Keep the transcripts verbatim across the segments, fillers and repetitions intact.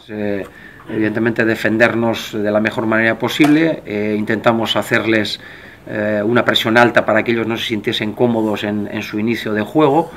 Eh, evidentemente defendernos de la mejor manera posible, eh, intentamos hacerles eh, una presión alta para que ellos no se sintiesen cómodos en, en su inicio de juego.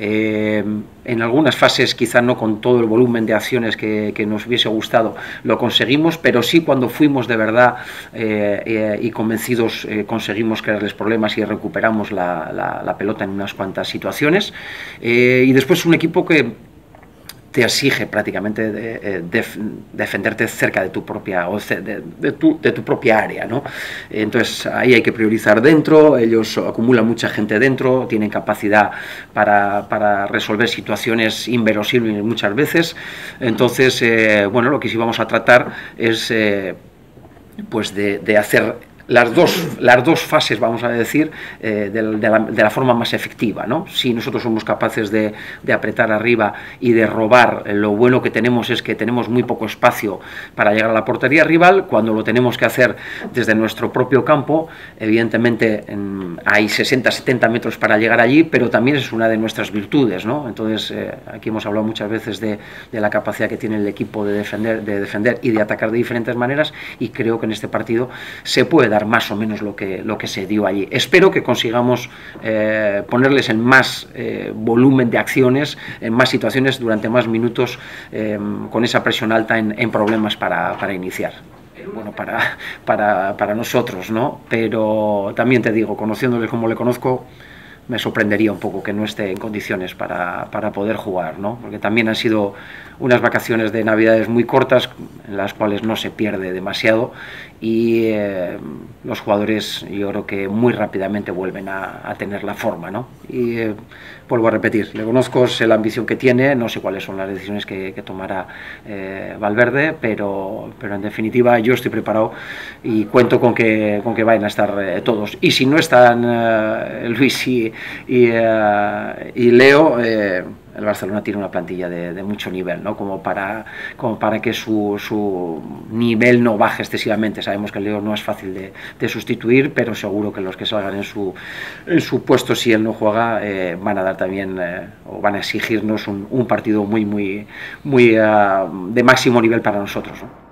Eh, en algunas fases quizá no con todo el volumen de acciones que, que nos hubiese gustado lo conseguimos, pero sí cuando fuimos de verdad eh, eh, y convencidos eh, conseguimos crearles problemas y recuperamos la, la, la pelota en unas cuantas situaciones. Eh, y después un equipo que te exige prácticamente de, de, defenderte cerca de tu propia o de, de, tu, de tu propia área, ¿no? Entonces ahí hay que priorizar dentro, ellos acumulan mucha gente dentro, tienen capacidad para, para resolver situaciones inverosímiles muchas veces. Entonces, eh, bueno, lo que sí vamos a tratar es eh, pues de, de hacer Las dos, las dos fases, vamos a decir, eh, de, de, la, de la forma más efectiva, ¿no? Si nosotros somos capaces de, de apretar arriba y de robar, eh, lo bueno que tenemos es que tenemos muy poco espacio para llegar a la portería rival. Cuando lo tenemos que hacer desde nuestro propio campo, evidentemente en, hay sesenta, setenta metros para llegar allí, pero también es una de nuestras virtudes, ¿no? Entonces, eh, aquí hemos hablado muchas veces de, de la capacidad que tiene el equipo de defender, de defender y de atacar de diferentes maneras, y creo que en este partido se puede dar más o menos lo que, lo que se dio allí. Espero que consigamos eh, ponerles en más eh, volumen de acciones, en más situaciones, durante más minutos, eh, con esa presión alta en, en problemas para, para iniciar. Bueno, para, para, para nosotros, ¿no? Pero también te digo, conociéndole como le conozco, me sorprendería un poco que no esté en condiciones para, para poder jugar, ¿no? Porque también han sido unas vacaciones de Navidades muy cortas, en las cuales no se pierde demasiado, y eh, los jugadores yo creo que muy rápidamente vuelven a, a tener la forma, ¿no? Y eh, vuelvo a repetir, le conozco, sé la ambición que tiene, no sé cuáles son las decisiones que, que tomará eh, Valverde, pero, pero en definitiva yo estoy preparado y cuento con que, con que vayan a estar eh, todos. Y si no están eh, Luis y, y, uh, y Leo, eh, el Barcelona tiene una plantilla de, de mucho nivel, ¿no? Como para, como para que su, su nivel no baje excesivamente. Sabemos que el Leo no es fácil de, de sustituir, pero seguro que los que salgan en su, en su puesto, si él no juega, eh, van a dar también eh, o van a exigirnos un, un partido muy, muy, muy uh, de máximo nivel para nosotros, ¿no?